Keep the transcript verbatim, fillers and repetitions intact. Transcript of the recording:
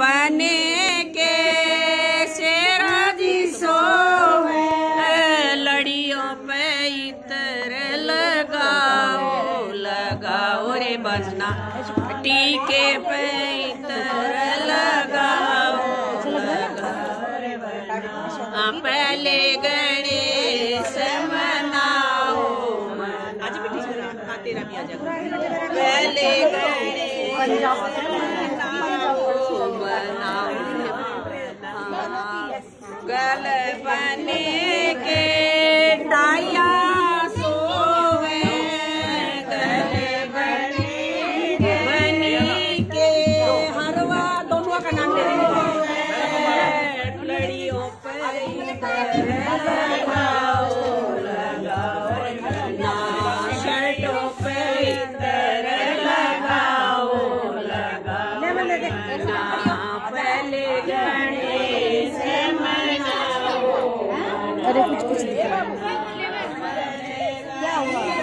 बने के शेरा जी सोवे, लड़ियों पे इतर लगाओ लगाओ रे बजना, टीके पे इतर लगाओ लगाओ रे बजना, पहले गणेश मनाओ आज भी तेरा भी आ जाएगा, पहले गणेश गल बने के टाया सोवे, गल बने बनी के हरवा दोनों का नाम ले लड़ियों पर लगाओ लगाओ ना, शर्टों पे इतर लगाओ लगाओ ना, पहले गणेश मनाओ। अरे कुछ कुछ क्या हुआ?